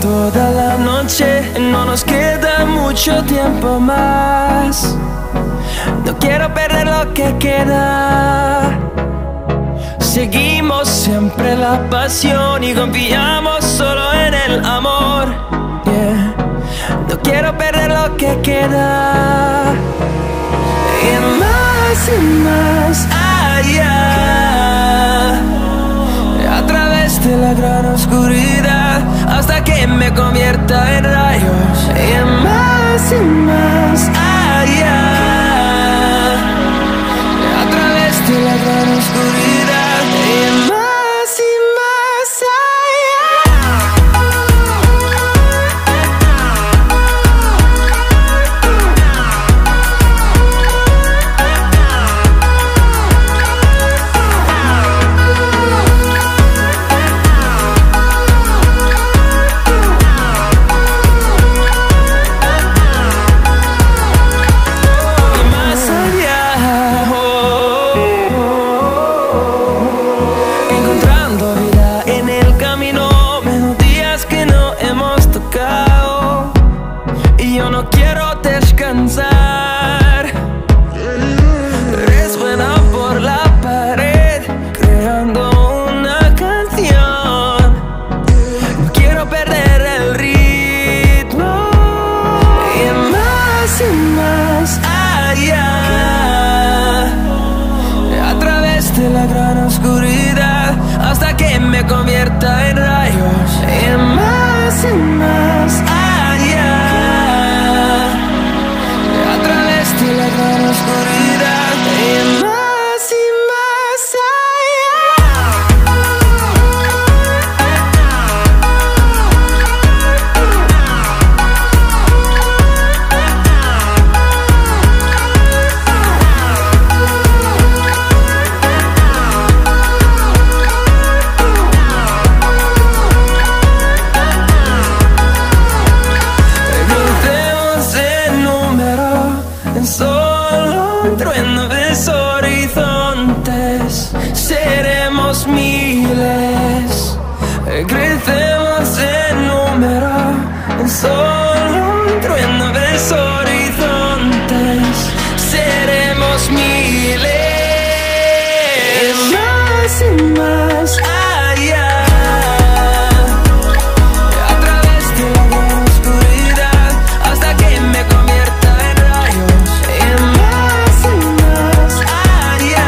toda la noche, no nos queda mucho tiempo más. No quiero perder lo que queda. Seguimos siempre la pasión y confiamos solo en el amor. Yeah. No quiero perder lo que queda. Y más allá, a través de la gran oscuridad, hasta que me convierta en rayos. Y más allá, a través de la gran oscuridad. Y más convierta en rayos. Y más allá, a través de la gran oscuridad. Y más seremos miles, crecemos en número, en solo un trueno de horizontes, seremos miles, y más allá, a través de la gran oscuridad, hasta que me convierta en rayos. Y más allá,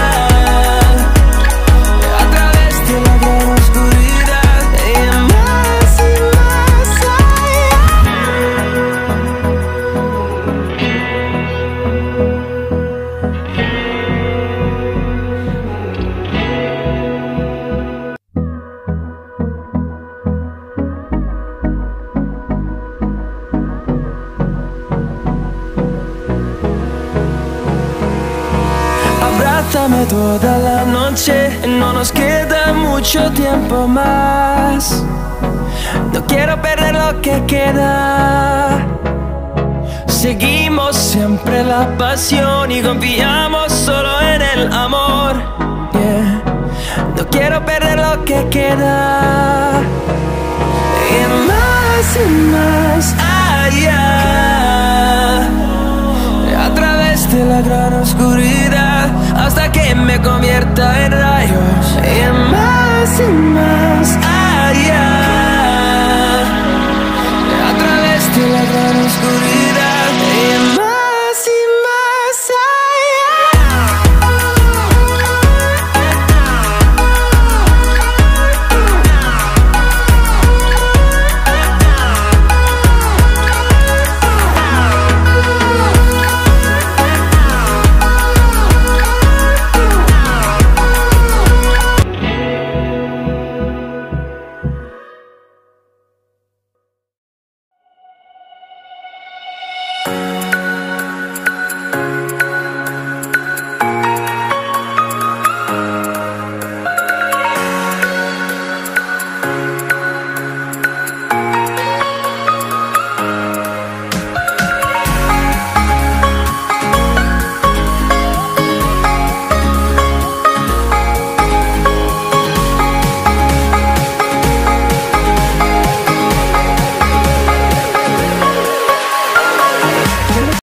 abrázame toda la noche, no nos queda mucho tiempo más. No quiero perder lo que queda. Seguimos siempre la pasión y confiamos solo en el amor. Yeah. No quiero perder lo que queda. Y más allá, a través de la gran oscuridad, hasta que me convierta en